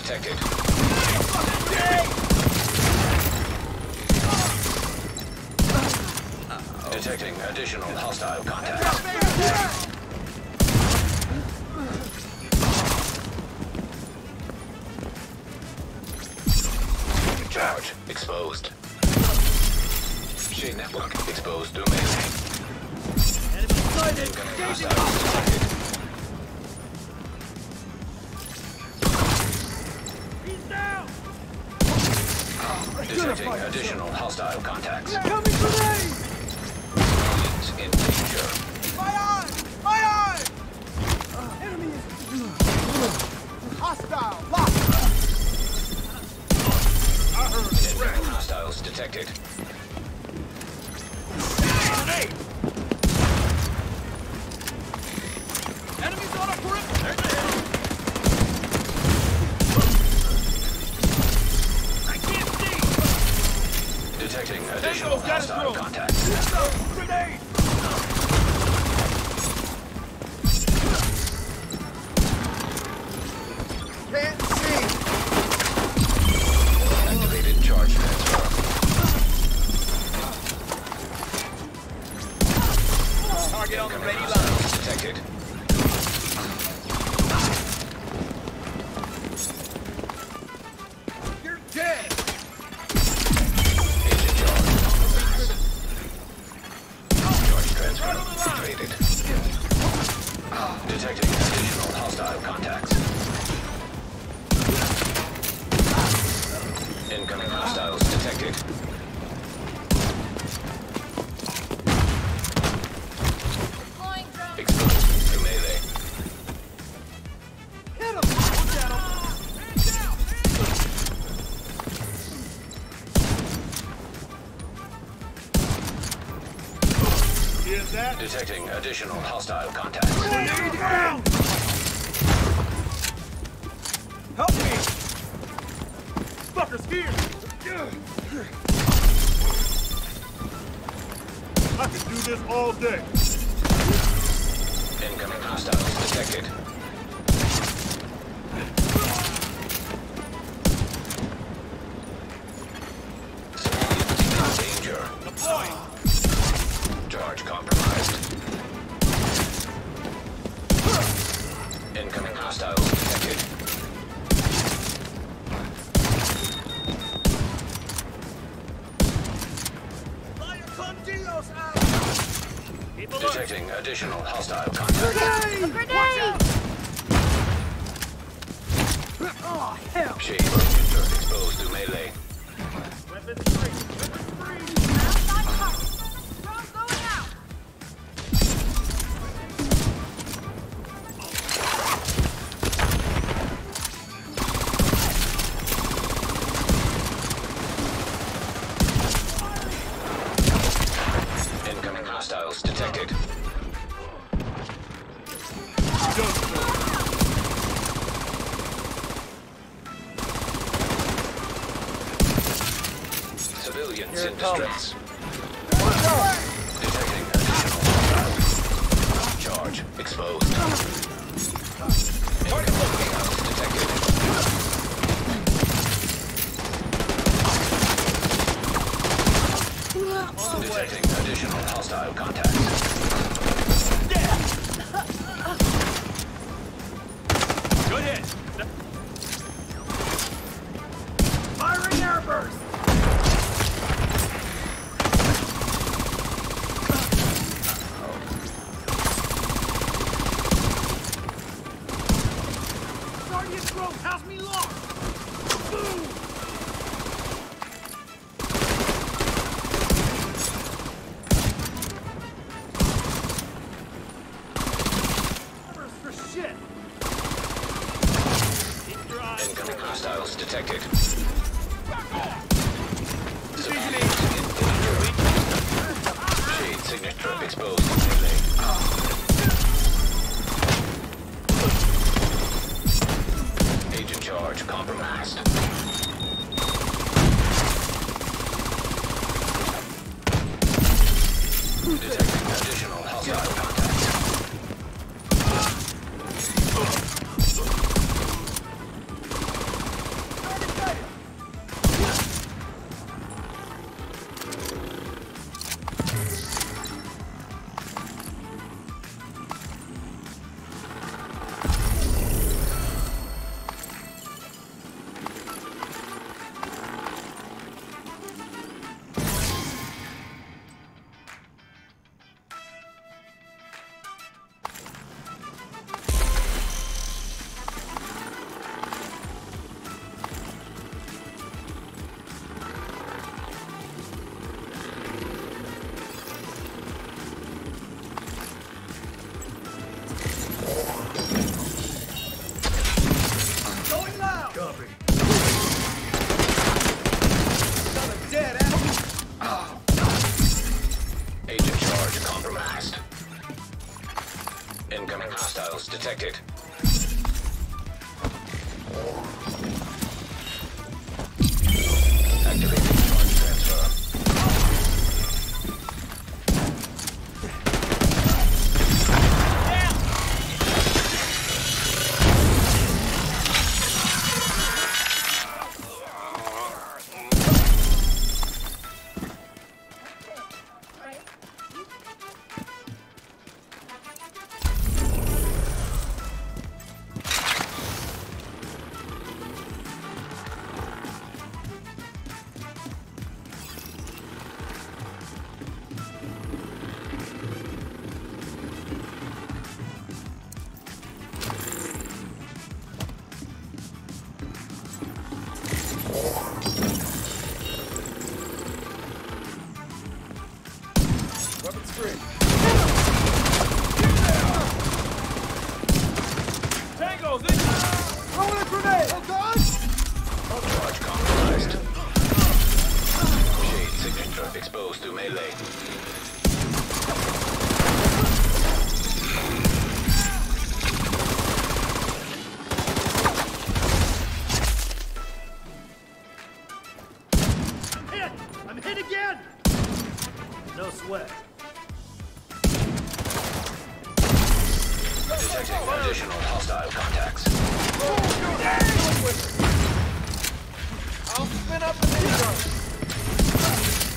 detected. Detecting additional hostile contacts. Charge exposed. Shade network exposed to melee. Enemy sighted! Incoming hostiles detected. He's down! Detecting additional hostile contacts. Coming grenade! Civilians in danger. My eye! My eye! Enemy is hostile! Locked! I heard Incoming hostiles detected. grenade! Enemies on a perimeter! There's the hill! I can't see! Detecting additional hostile contacts. Grenade! Can't see! Activated charge transfer. Target on the ready line. Hostiles detected. You're dead! Agent charge compromised. Charge transfer activated. Detecting additional hostile contacts. Incoming hostiles detected. Exposed to melee. Hit him! Look at him! Here's that. Detecting additional hostile contacts. Grenade down! Help me! Fucker's here! I could do this all day. Incoming hostiles detected. Civilians in danger. Deploy! Charge compromised. Incoming hostiles detected. Fire Contilos out! Keep alert! Detecting additional hostile contacts. Grenade! Oh, hell! Shade user exposed to melee. Weapons free! Weapons free! Incoming hostiles detected. Civilians in distress. Detecting additional hostiles. Charge exposed. Incoming hostiles detected. Detecting additional hostile contacts. Good hit! Firing airburst! Sergeant Grove has me locked! Boom! For shit! Keep your eyes Incoming hostiles detected. back off! Civilians in danger. Shade signature exposed to melee. Agent charge compromised. Detecting additional hostile contacts. Agent charge compromised. Incoming hostiles detected. Activating charge transfer. Weapons free. Tango's in! Throwing a grenade! Oh God! Charge compromised. Shade signature exposed to melee. Hit! I'm hit again! No sweat. Detecting additional hostile contacts. I'll spin up the needle.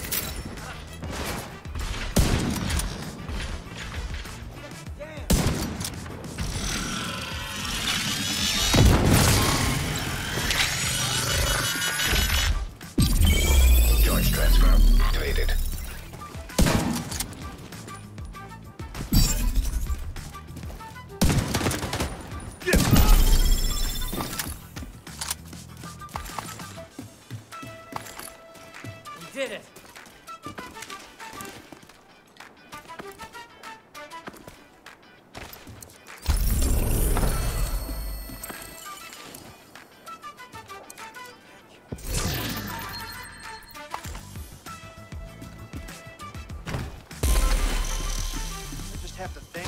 Charge transfer activated. We did it! I just have to think.